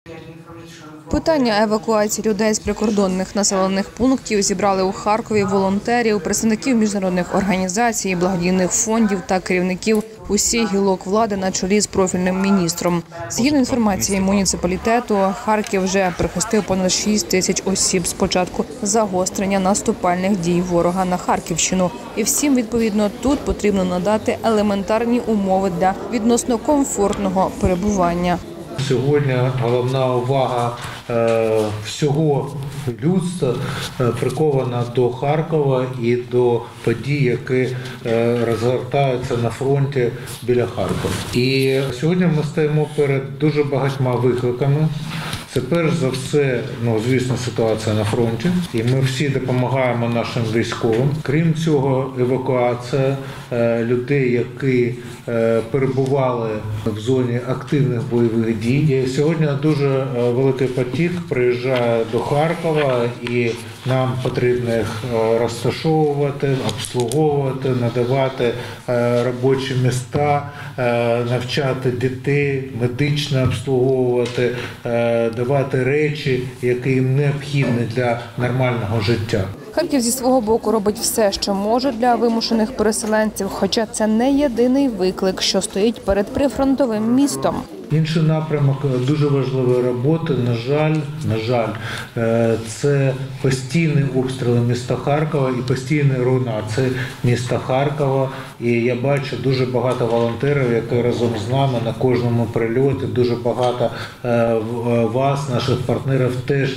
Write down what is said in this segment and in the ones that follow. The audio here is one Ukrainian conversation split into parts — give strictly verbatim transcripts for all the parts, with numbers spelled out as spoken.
Питання евакуації людей з прикордонних населених пунктів зібрали у Харкові волонтерів, представників міжнародних організацій, благодійних фондів та керівників усіх гілок влади на чолі з профільним міністром. Згідно інформації муніципалітету, Харків вже прихистив понад шість тисяч осіб з початку загострення наступальних дій ворога на Харківщину. І всім, відповідно, тут потрібно надати елементарні умови для відносно комфортного перебування. Сьогодні головна увага е, всього людства е, прикована до Харкова і до подій, які е, розгортаються на фронті біля Харкова. І сьогодні ми стоїмо перед дуже багатьма викликами. Це перш за все, ну, звісно, ситуація на фронті, і ми всі допомагаємо нашим військовим. Крім цього, евакуація е, людей, які е, перебували в зоні активних бойових дій. І сьогодні дуже великий потік приїжджає до Харкова, і нам потрібно їх розташовувати, обслуговувати, надавати е, робочі місця, е, навчати дітей, медично обслуговувати, е, давати речі, які їм необхідні для нормального життя. Харків зі свого боку робить все, що може для вимушених переселенців, хоча це не єдиний виклик, що стоїть перед прифронтовим містом. Інший напрямок дуже важливої роботи, на жаль, на жаль, це постійні обстріли міста Харкова і постійна руйнація міста Харкова. І я бачу дуже багато волонтерів, які разом з нами на кожному прильоті, дуже багато вас, наших партнерів, теж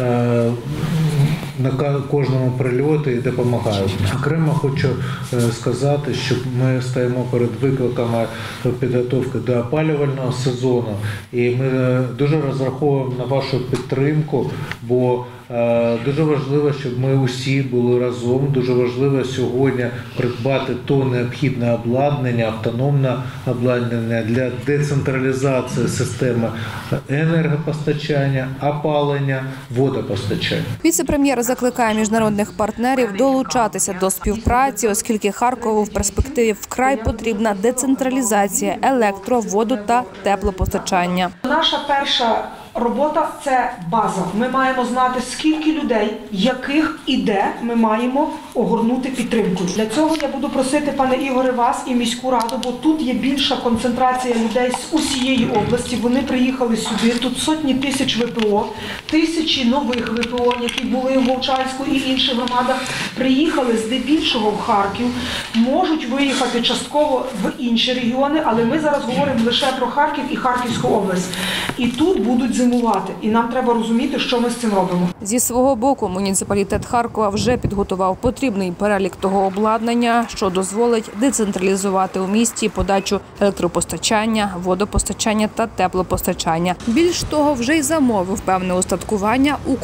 на кожному прильоті і допомагають. Окремо хочу сказати, що ми стоїмо перед викликами підготовки до опалювального сезону. І ми дуже розраховуємо на вашу підтримку, бо дуже важливо, щоб ми усі були разом. Дуже важливо сьогодні придбати то необхідне обладнання, автономне обладнання для децентралізації системи енергопостачання, опалення, водопостачання. Віце-прем'єр закликає міжнародних партнерів долучатися до співпраці, оскільки Харкову в перспективі вкрай потрібна децентралізація електро-, воду та теплопостачання. Наша перша робота – це база. Ми маємо знати, скільки людей, яких і де ми маємо огорнути підтримкою. Для цього я буду просити, пане Ігоре, вас і міську раду, бо тут є більша концентрація людей з усієї області. Вони приїхали сюди, тут сотні тисяч ВПО, тисячі нових ВПО, які були в Вовчанську і інших громадах, приїхали здебільшого в Харків, можуть виїхати частково в інші регіони, але ми зараз говоримо лише про Харків і Харківську область. І тут будуть зимувати. І нам треба розуміти, що ми з цим робимо. Зі свого боку, муніципалітет Харкова вже підготував потрібний перелік того обладнання, що дозволить децентралізувати у місті подачу електропостачання, водопостачання та теплопостачання. Більш того, вже й замовив певне устаткування у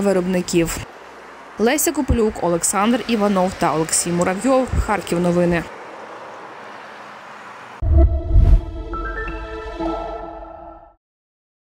компаній-виробників. Леся Копилюк, Олександр Іванов та Олексій Муравйов. Харків новини.